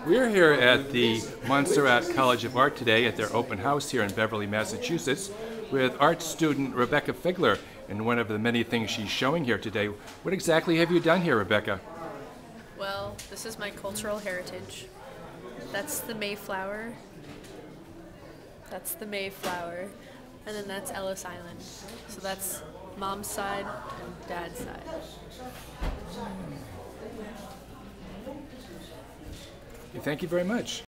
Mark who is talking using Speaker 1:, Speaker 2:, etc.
Speaker 1: We're here at the Montserrat College of Art today at their open house here in Beverly, Massachusetts with art student Rebecca Figler. And one of the many things she's showing here today, what exactly have you done here, Rebecca?
Speaker 2: Well, this is my cultural heritage. That's the Mayflower. That's the Mayflower. And then that's Ellis Island. So that's mom's side and dad's side.
Speaker 1: Thank you very much.